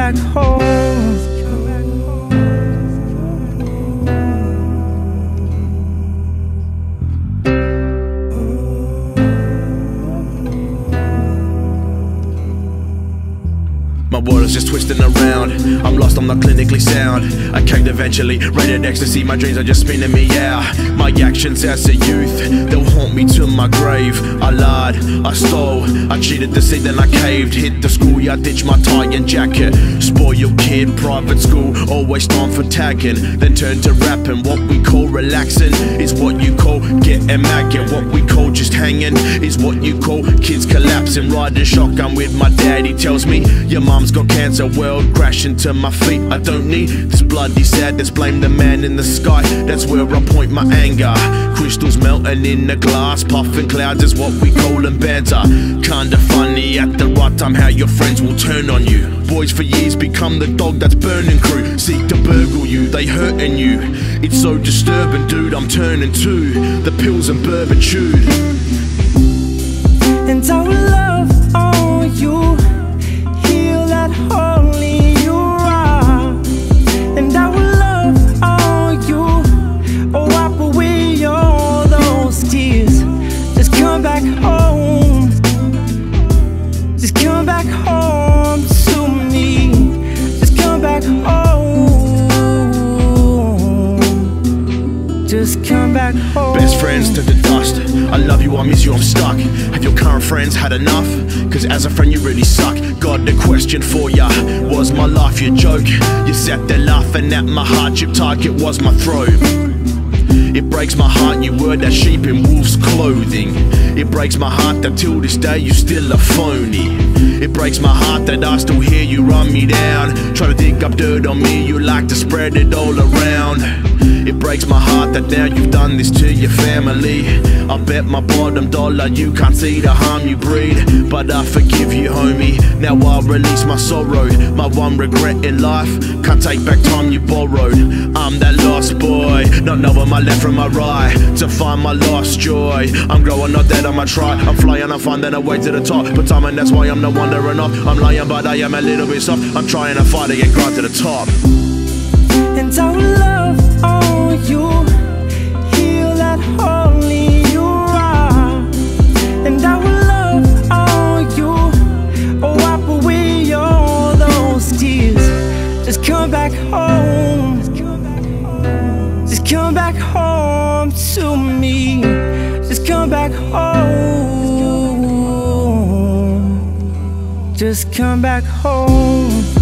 back home. My world is just twisting around. I'm lost, I'm not clinically sound. I caved eventually, rated ecstasy. My dreams are just spinning me out. My actions as a youth, they'll haunt me to my grave. I lied, I stole, I cheated, deceived, then I caved. Hit the school, yeah, I ditched my tie and jacket. Spoiled kid, private school, always time for tagging. Then turned to rapping. What we call relaxing is what you call getting maggot. What we call just hanging is what you call kids collapsing. Riding shotgun with my dad, he tells me your mom's got cancer, world crashing to my feet. I don't need this bloody sadness, blame the man in the sky, that's where I point my anger. Crystals melting in the glass, puffing clouds is what we call them banter. Kinda funny at the right time how your friends will turn on you. Boys for years become the dog that's burning crew, seek to burgle you, they hurting you. It's so disturbing, dude, I'm turning to the pills and bourbon chewed. And I will love on you, only you are, and I will love on you. Oh, wipe away all those tears. Just come back home. Just come back home to me. Just come back home. Just come back home. Best friends to the dust. I love you, I miss you, I'm stuck. Have your current friends had enough? Cause as a friend you really suck. Got the question for ya, was my life your joke? You sat there laughing at my hardship, target was my throat. It breaks my heart you were that sheep in wolf's clothing. It breaks my heart that till this day you still a phony. It breaks my heart that I still hear you run me down. Try to dig up dirt on me, you like to spread it all around. It breaks my heart that now you've done this to your family. I bet my bottom dollar you can't see the harm you breed. But I forgive you, homie, now I release my sorrow. My one regret in life, can't take back time you borrowed. I'm that lost boy, not knowing my left from my right, to find my lost joy. I'm growing, not dead, I'ma try. I'm flying, I'm finding a way to the top. But time and that's why I'm not wandering off. I'm lying but I am a little bit soft. I'm trying to fight to get grind to the top. And I will love on you, heal that only you are. And I will love on you, oh, wipe away all those tears. Just come back home. Just come back home to me. Just come back home. Just come back home.